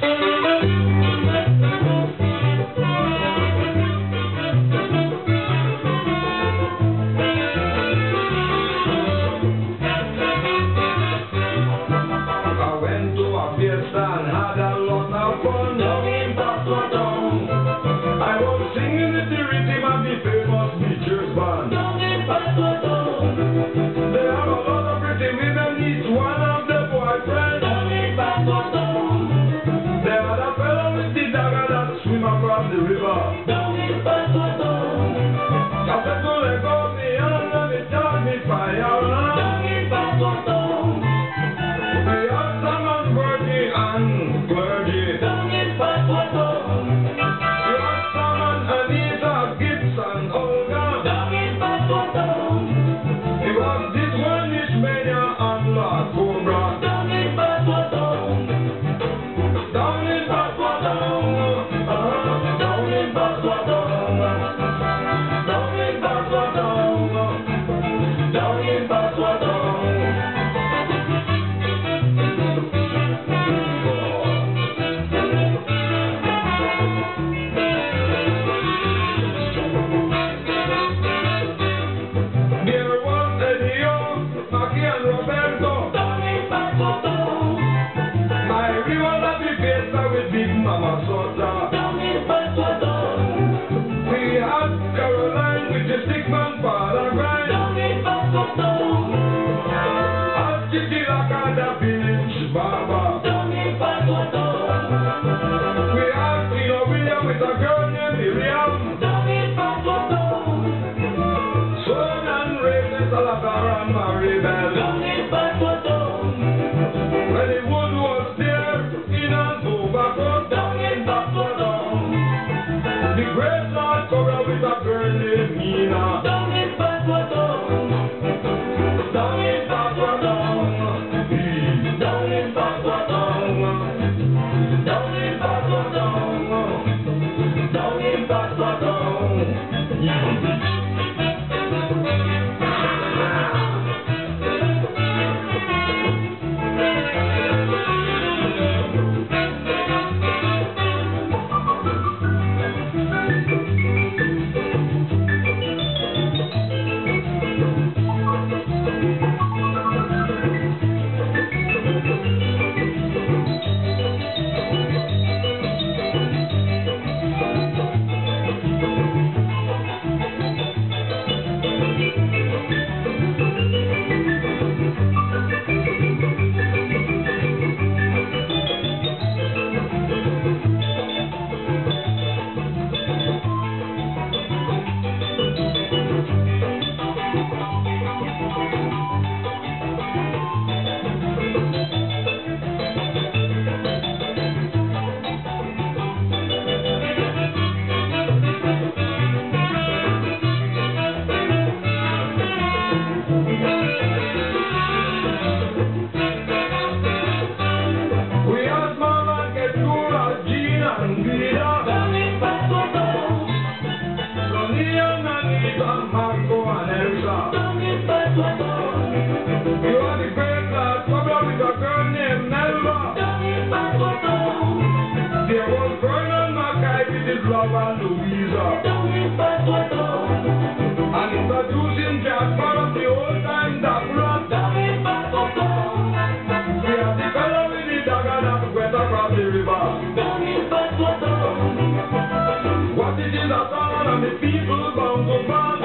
And had a lot of fun down in Patois Town. I was singing with the rhythm of the famous Beachers band down in Patois Town. They have a lot of pretty women, each one of their boyfriends down in Patois Town. They had a fellow with the dagger that swim across the river down in Patois Town. I said to let go of me and let me charge me fire down in Patois Town. We have someone working and clergy down in Patois Town. We have someone Anita Gibson Olga down in Patois Town. We have this one Ishmania and Lord Cobra down in Patois Town. Down in Patois Town. Down in Patois Town. Down in Patois Town. Down in Patois Town. Down in Patois Town. We had Caroline with the stick man father grind down in Patois Town. At Chichilaka village Baba down in Patois Town. We had Tino William with a girl named Miriam down in Patois Town. Son and Raven Salazar and Maribel down in Patois Town. When the wood was there in an overcoat down in Patois Town. The great Lord Cobra with a girl named Nina down in Patois Town. Down in Patois Town. Down in Patois Town. Down in Patois Town. Down in Patois Town. Louisa down in Patois Town. And introducing jazz from the old time Dapper down in Patois Town. We have the fellow with the dagger that went across the river down in Patois Town. What it is a town and the people bound to find